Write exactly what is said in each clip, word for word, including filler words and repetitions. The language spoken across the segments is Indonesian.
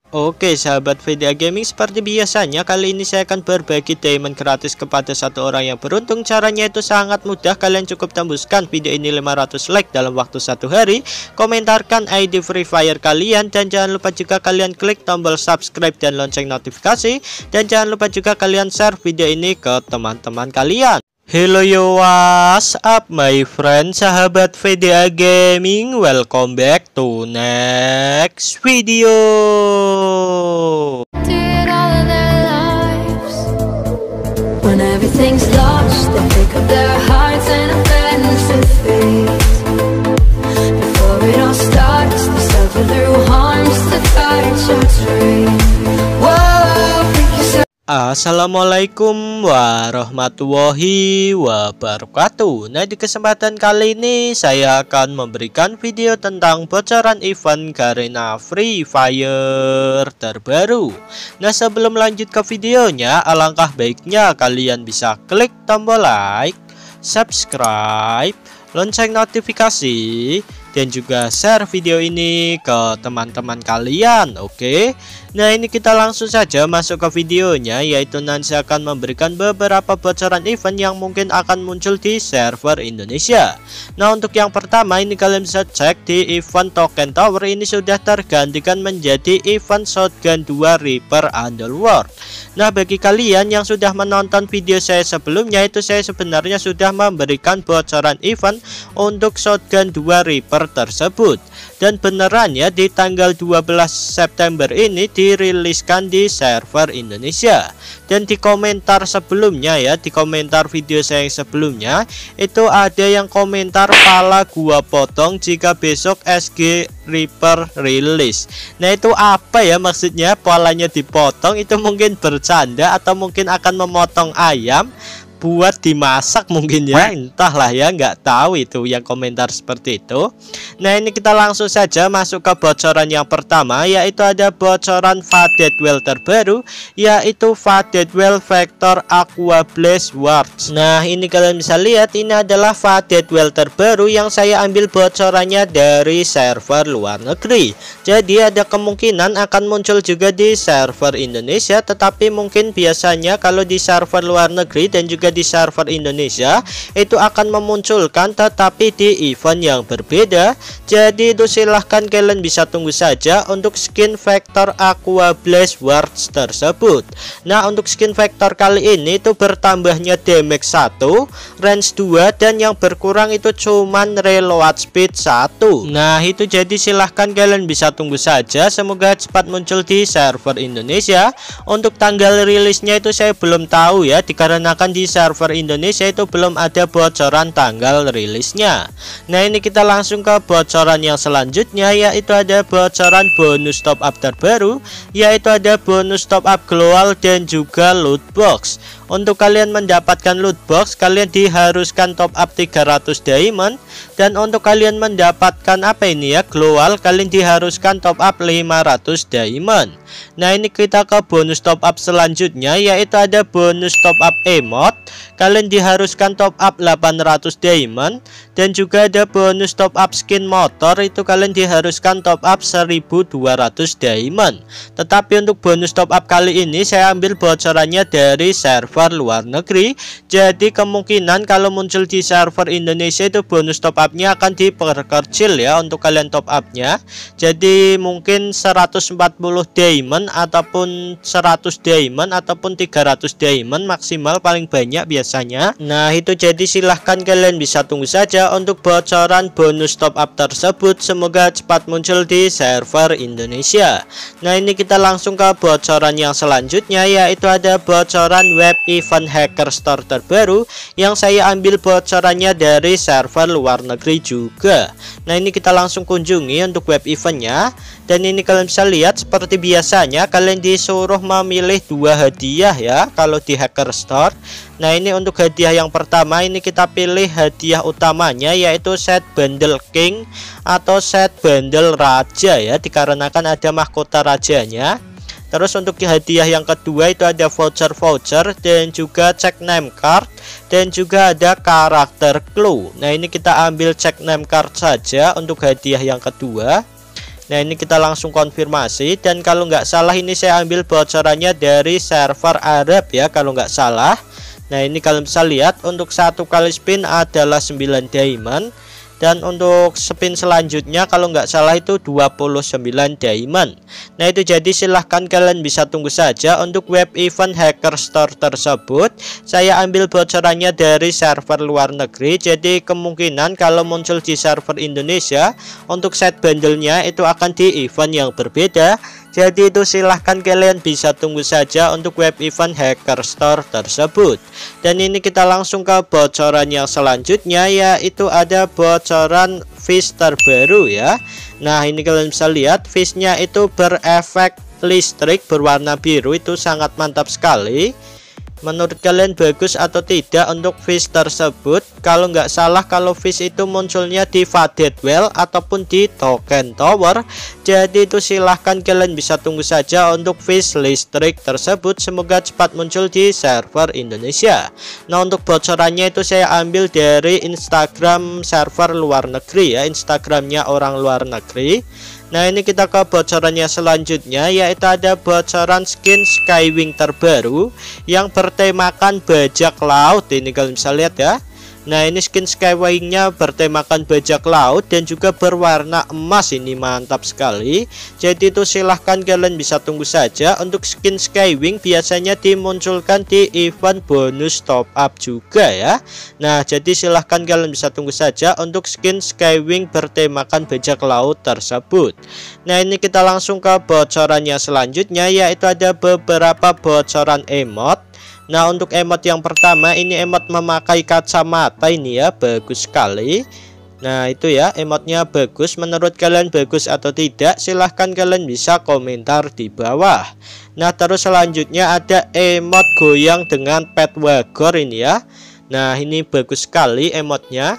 Oke sahabat V D A Gaming, seperti biasanya kali ini saya akan berbagi diamond gratis kepada satu orang yang beruntung. Caranya itu sangat mudah, kalian cukup tembuskan video ini lima ratus like dalam waktu satu hari, komentarkan I D Free Fire kalian, dan jangan lupa juga kalian klik tombol subscribe dan lonceng notifikasi, dan jangan lupa juga kalian share video ini ke teman-teman kalian. Hello yo, what's up my friend, sahabat V D A Gaming, welcome back to next video. When everything's lost, they pick up their hearts and abandon to fate. Before it all starts, they suffer through harms to touch or train. Assalamualaikum warahmatullahi wabarakatuh. Nah, di kesempatan kali ini saya akan memberikan video tentang bocoran event Garena Free Fire terbaru. Nah, sebelum lanjut ke videonya, alangkah baiknya kalian bisa klik tombol like, subscribe, lonceng notifikasi, dan juga share video ini ke teman-teman kalian. Oke, nah ini kita langsung saja masuk ke videonya, yaitu nanti saya akan memberikan beberapa bocoran event yang mungkin akan muncul di server Indonesia. Nah, untuk yang pertama ini kalian bisa cek di event Token Tower, ini sudah tergantikan menjadi event Shotgun dua Reaper Underworld. Nah, bagi kalian yang sudah menonton video saya sebelumnya, itu saya sebenarnya sudah memberikan bocoran event untuk Shotgun dua Reaper tersebut, dan beneran ya, di tanggal dua belas September ini diriliskan di server Indonesia. Dan di komentar sebelumnya ya, di komentar video saya yang sebelumnya itu ada yang komentar pala gua potong jika besok S G Reaper rilis. Nah, itu apa ya maksudnya palanya dipotong? Itu mungkin bercanda atau mungkin akan memotong ayam buat dimasak mungkin ya, entahlah ya, nggak tahu itu yang komentar seperti itu. Nah, ini kita langsung saja masuk ke bocoran yang pertama, yaitu ada bocoran Faded Well terbaru, yaitu Faded Well Vector Aqua Blaze Wards. Nah, ini kalian bisa lihat, ini adalah Faded Well terbaru yang saya ambil bocorannya dari server luar negeri. Jadi ada kemungkinan akan muncul juga di server Indonesia, tetapi mungkin biasanya kalau di server luar negeri dan juga di server Indonesia itu akan memunculkan tetapi di event yang berbeda. Jadi itu silahkan kalian bisa tunggu saja untuk skin Vector Aqua Blaze Wards tersebut. Nah, untuk skin Vector kali ini itu bertambahnya damage satu, range dua, dan yang berkurang itu cuman reload speed satu. Nah, itu jadi silahkan kalian bisa tunggu saja, semoga cepat muncul di server Indonesia. Untuk tanggal rilisnya itu saya belum tahu ya, dikarenakan di server Indonesia itu belum ada bocoran tanggal rilisnya. Nah, ini kita langsung ke bocoran yang selanjutnya, yaitu ada bocoran bonus top up terbaru, yaitu ada bonus top up global dan juga loot box. Untuk kalian mendapatkan loot box, kalian diharuskan top up tiga ratus diamond, dan untuk kalian mendapatkan apa ini ya, global, kalian diharuskan top up lima ratus diamond. Nah, ini kita ke bonus top up selanjutnya, yaitu ada bonus top up emote, kalian diharuskan top up delapan ratus diamond, dan juga ada bonus top up skin motor, itu kalian diharuskan top up seribu dua ratus diamond. Tetapi untuk bonus top up kali ini saya ambil bocorannya dari server luar negeri, jadi kemungkinan kalau muncul di server Indonesia itu bonus top upnya akan diperkecil ya untuk kalian top upnya. Jadi mungkin seratus empat puluh diamond ataupun seratus diamond ataupun tiga ratus diamond maksimal paling banyak biasanya. Nah, itu jadi silahkan kalian bisa tunggu saja untuk bocoran bonus top up tersebut, semoga cepat muncul di server Indonesia. Nah, ini kita langsung ke bocoran yang selanjutnya, yaitu ada bocoran web event hacker store terbaru yang saya ambil bocorannya dari server luar negeri juga. Nah, ini kita langsung kunjungi untuk web eventnya, dan ini kalian bisa lihat seperti biasanya kalian disuruh memilih dua hadiah ya kalau di hacker store. Nah, ini untuk hadiah yang pertama ini kita pilih hadiah utamanya, yaitu set bundle king atau set bundle raja ya, dikarenakan ada mahkota rajanya. Terus untuk hadiah yang kedua itu ada voucher-voucher dan juga check name card dan juga ada karakter clue. Nah, ini kita ambil check name card saja untuk hadiah yang kedua. Nah ini kita langsung konfirmasi, dan kalau nggak salah ini saya ambil bocorannya dari server Arab ya kalau nggak salah. Nah ini kalian bisa lihat untuk satu kali spin adalah sembilan diamond, dan untuk spin selanjutnya kalau nggak salah itu dua puluh sembilan diamond. Nah itu jadi silahkan kalian bisa tunggu saja untuk web event Hacker Store tersebut. Saya ambil bocorannya dari server luar negeri, jadi kemungkinan kalau muncul di server Indonesia untuk set bundle-nya itu akan di event yang berbeda. Jadi itu silahkan kalian bisa tunggu saja untuk web event Hacker Store tersebut. Dan ini kita langsung ke bocoran yang selanjutnya, yaitu ada bocoran fish terbaru ya. Nah ini kalian bisa lihat fishnya itu berefek listrik berwarna biru, itu sangat mantap sekali. Menurut kalian bagus atau tidak untuk fish tersebut? Kalau nggak salah kalau fish itu munculnya di Faded Well ataupun di Token Tower. Jadi itu silahkan kalian bisa tunggu saja untuk fish listrik tersebut. Semoga cepat muncul di server Indonesia. Nah untuk bocorannya itu saya ambil dari Instagram server luar negeri ya, Instagramnya orang luar negeri. Nah ini kita ke bocorannya selanjutnya, yaitu ada bocoran skin Skywing terbaru yang bertemakan bajak laut. Ini kalian bisa lihat ya. Nah ini skin Skywing-nya bertemakan bajak laut dan juga berwarna emas, ini mantap sekali. Jadi itu silahkan kalian bisa tunggu saja untuk skin Skywing, biasanya dimunculkan di event bonus top up juga ya. Nah jadi silahkan kalian bisa tunggu saja untuk skin Skywing bertemakan bajak laut tersebut. Nah ini kita langsung ke bocorannya selanjutnya, yaitu ada beberapa bocoran emote. Nah untuk emot yang pertama ini emot memakai kacamata, ini ya bagus sekali. Nah itu ya emotnya bagus. Menurut kalian bagus atau tidak? Silahkan kalian bisa komentar di bawah. Nah terus selanjutnya ada emot goyang dengan pet wagor ini ya. Nah ini bagus sekali emotnya.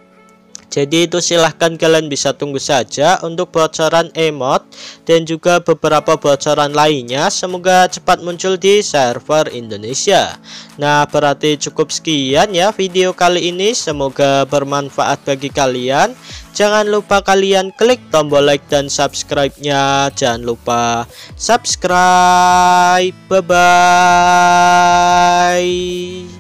Jadi itu silahkan kalian bisa tunggu saja untuk bocoran emot dan juga beberapa bocoran lainnya. Semoga cepat muncul di server Indonesia. Nah berarti cukup sekian ya video kali ini. Semoga bermanfaat bagi kalian. Jangan lupa kalian klik tombol like dan subscribe-nya. Jangan lupa subscribe. Bye bye.